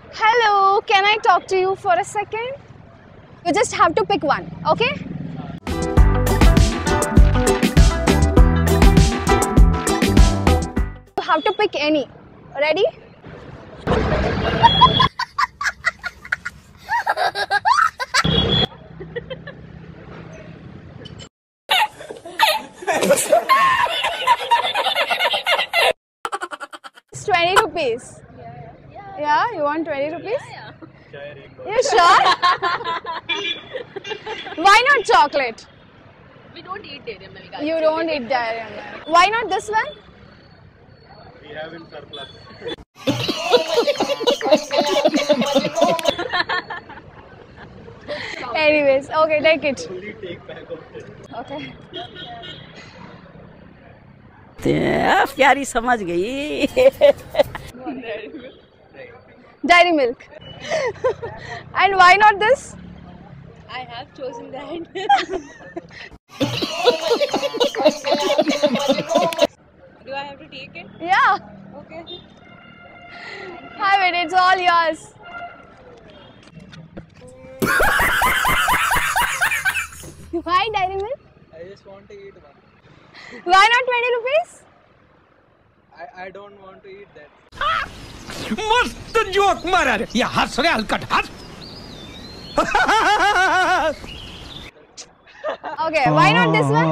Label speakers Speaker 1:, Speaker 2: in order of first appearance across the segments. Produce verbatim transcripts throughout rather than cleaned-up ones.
Speaker 1: Hello, can I talk to you for a second? You just have to pick one, okay? You have to pick any. Ready? It's twenty rupees. Yeah, yeah. Yeah, you want twenty rupees? Yeah, yeah. You sure? Why not chocolate?
Speaker 2: We don't eat dairy milk.
Speaker 1: You don't eat dairy milk. Why not this one?
Speaker 3: We have in surplus.
Speaker 1: Anyways, okay, take it.
Speaker 3: Only take back of it.
Speaker 1: Okay.
Speaker 4: प्यारी समझ गई.
Speaker 1: Dairy milk. And why not this?
Speaker 2: I have chosen that. Do I have to take it?
Speaker 1: Yeah.
Speaker 2: Okay.
Speaker 1: Have it, it's all yours. Why dairy milk?
Speaker 3: I just want to eat one.
Speaker 1: Why not twenty rupees?
Speaker 3: I, I don't want to eat that.
Speaker 5: मस्त joke मारा रे या हंस रे हलकट हंस.
Speaker 1: Okay, why not this one?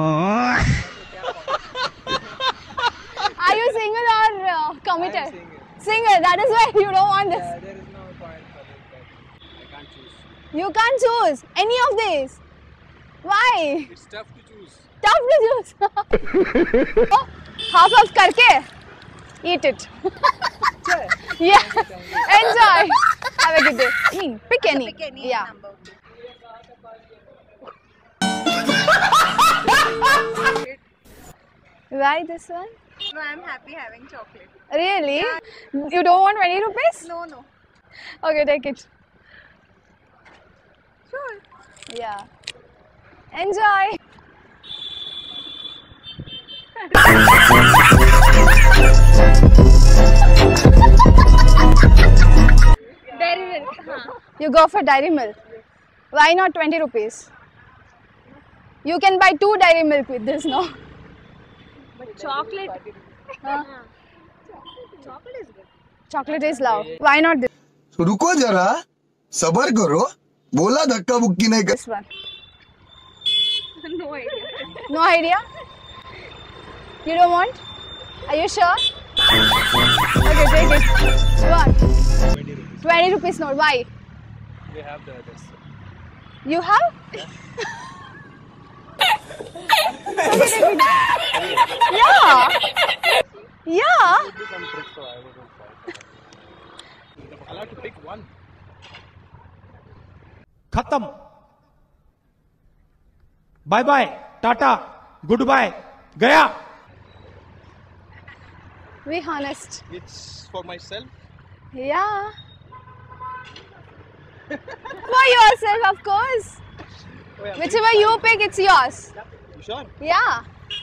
Speaker 1: Are you single or uh, committed?
Speaker 3: single.
Speaker 1: Single, that is why you don't want this.
Speaker 3: Yeah, there is no point for this. I can't choose.
Speaker 1: You can't choose any of these. Why?
Speaker 3: It's tough to choose.
Speaker 1: Tough to choose. Oh, half half करके eat it. Yeah. Enjoy. Have a good day. Mm, pick any.
Speaker 2: Pick any
Speaker 1: Yeah.
Speaker 2: number.
Speaker 1: Why this one?
Speaker 2: No, I'm happy having chocolate.
Speaker 1: Really? You don't want twenty rupees?
Speaker 2: No, no.
Speaker 1: Okay, take it.
Speaker 2: Sure.
Speaker 1: Yeah. Enjoy.
Speaker 2: Dairy milk. Huh.
Speaker 1: You go for dairy milk. Why not twenty rupees? You can buy two dairy milk with this, no?
Speaker 2: But chocolate.
Speaker 1: Huh?
Speaker 2: Chocolate is good.
Speaker 1: Chocolate is love. Why not this,
Speaker 6: रुको जरा सबर करो बोला धक्का बुक्की नहीं कर
Speaker 1: this one?
Speaker 2: No idea.
Speaker 1: No idea? You don't want? Are you sure? Okay, take it. What?
Speaker 3: twenty rupees.
Speaker 1: twenty rupees note. Why?
Speaker 3: We have the others.
Speaker 1: You have? Okay, take it. Yeah. Yeah.
Speaker 3: Could be some tricks, so I wouldn't try. I'll have to pick one.
Speaker 5: खत्म. Bye bye tata good bye गया.
Speaker 1: Be honest.
Speaker 3: It's for myself.
Speaker 1: Yeah. For yourself, of course.
Speaker 3: Oh, yeah.
Speaker 1: Whichever you pick, it's yours.
Speaker 3: You sure?
Speaker 1: Yeah.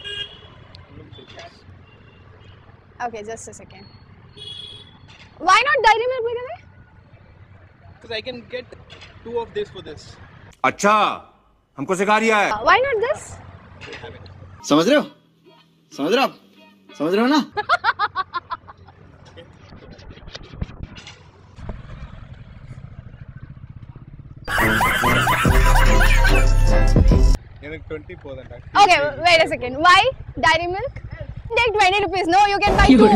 Speaker 1: Okay, just a second. Why not dairy milk, by the way?
Speaker 3: Because I can get two of this for this.
Speaker 7: अच्छा हमको सिखा रिया है.
Speaker 1: Uh, Why not this?
Speaker 6: समझ रहे हो समझ रहे हो आप समझ रहे हो ना
Speaker 3: twenty for that.
Speaker 1: Okay, wait a second. Why dairy milk? Take twenty rupees. No, you can buy two.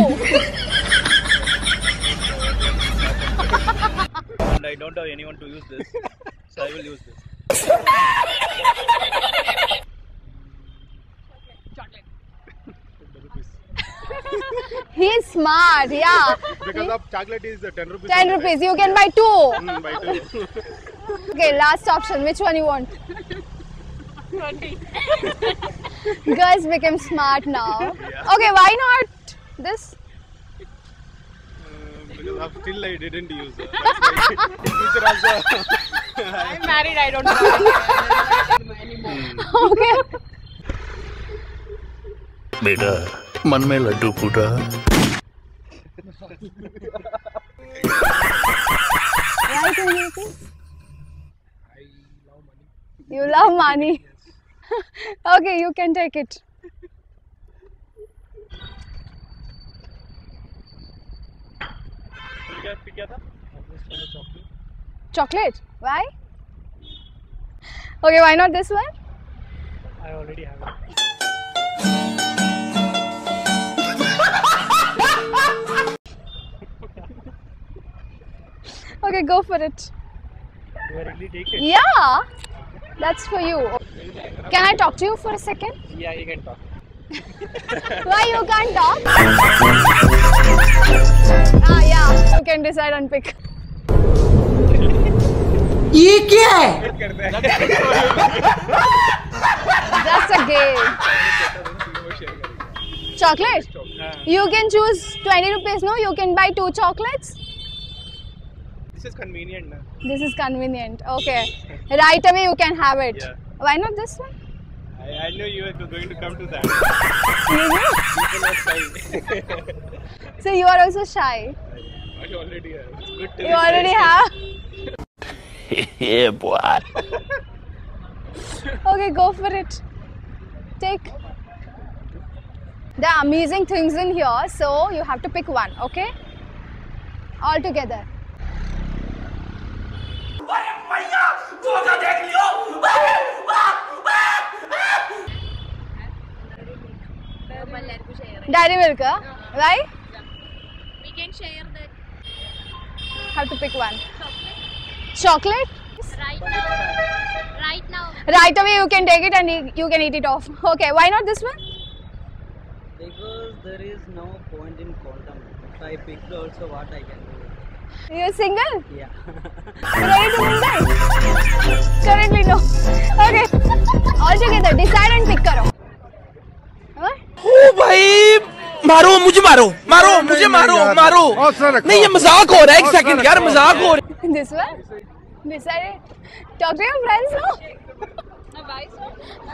Speaker 3: And I don't have anyone to use this, so I will use this.
Speaker 1: He's smart, yeah.
Speaker 3: Because of chocolate is uh, ten rupees.
Speaker 1: ten rupees. You can buy two.
Speaker 3: Mm, buy two.
Speaker 1: Okay, last option. Which one you want?
Speaker 2: twenty.
Speaker 1: Girls become smart now.
Speaker 3: Yeah.
Speaker 1: Okay, why not this?
Speaker 3: Um, because of still I didn't use. Uh, that's why in future also.
Speaker 2: I'm married. I don't know anymore.
Speaker 1: Okay.
Speaker 8: बेटा मन में लड्डू फूटा
Speaker 1: anything you think? You love money. Okay, you can take it. Chocolate? Why? Okay, why not this one?
Speaker 3: I already have it.
Speaker 1: Okay, go for it.
Speaker 3: Do I really take it?
Speaker 1: Yeah, that's for you. Can I talk to you for a second?
Speaker 3: Yeah, you can talk.
Speaker 1: Why you can't talk? Ah, yeah, you can decide and pick.
Speaker 4: ये क्या है?
Speaker 1: Just a game. Chocolate? You can choose twenty rupees, no? You can buy two chocolates.
Speaker 3: This is convenient, na?
Speaker 1: This is convenient. Okay. Right away you can have it.
Speaker 3: Yeah.
Speaker 1: Why not this one?
Speaker 3: I, I knew you were going to come to that.
Speaker 1: Really? So you are also shy.
Speaker 3: I already have. It's good to
Speaker 1: You already have?
Speaker 7: Yeah, boy.
Speaker 1: Okay, go for it. Take. There are amazing things in here, so you have to pick one, okay? All together. Dairy milk, huh? Why?
Speaker 2: We can share that
Speaker 1: Have to pick one. Chocolate?
Speaker 2: right now. Right now.
Speaker 1: Right away you can take it and you- you can eat it off. Okay, why not this one?
Speaker 8: Because there is no point in quantum. If I picked also, what I can do?
Speaker 1: You're single?
Speaker 8: Yeah.
Speaker 1: Ready to mingle? Currently no. Okay. All together, decide and pick करो. Huh?
Speaker 5: ओ भाई मारो मुझे मारो मारो मुझे मारो मारो नहीं ये मजाक हो रहा है एक सेकंड यार मजाक हो रहा है
Speaker 1: This one? Decided. Talk to your friends, no?
Speaker 2: No, why so?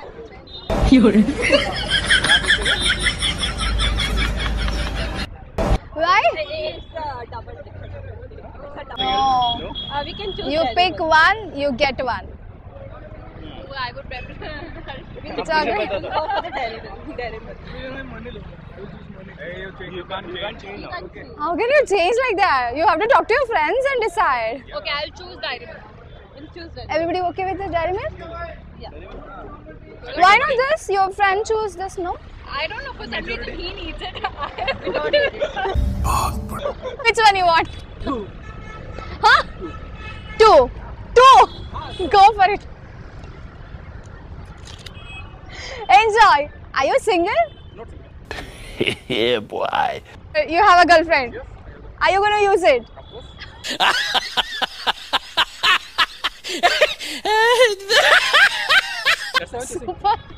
Speaker 1: Why?
Speaker 2: It's a double ticket. It's a double.
Speaker 1: No.
Speaker 2: Uh, we can choose.
Speaker 1: You
Speaker 2: Dairy
Speaker 1: pick
Speaker 2: Milk.
Speaker 1: one, you get one.
Speaker 2: Oh, I would prefer.
Speaker 1: It's okay.
Speaker 2: Go for the Dairy Milk. Dairy Milk.
Speaker 3: You can't, you can't change now.
Speaker 1: How can you change like that? You have to talk to your friends and decide.
Speaker 2: Okay, I'll choose Dairy Milk. We'll choose Dairy Milk.
Speaker 1: Everybody okay with the dairy milk?
Speaker 2: Yeah.
Speaker 1: Why not this? Your friend choose this, no?
Speaker 2: I don't know, for some reason he needs it. I don't need it.
Speaker 1: Which one you want? Two. Huh? Two. Two. Go for it. Enjoy. Are you single?
Speaker 7: Yeah, boy.
Speaker 1: You have a girlfriend. Are you going to use it? Super.